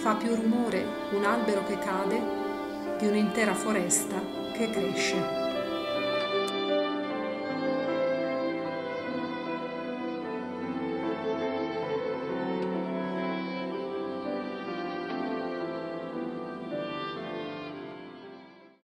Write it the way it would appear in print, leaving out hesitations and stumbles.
fa più rumore un albero che cade di un'intera foresta che cresce.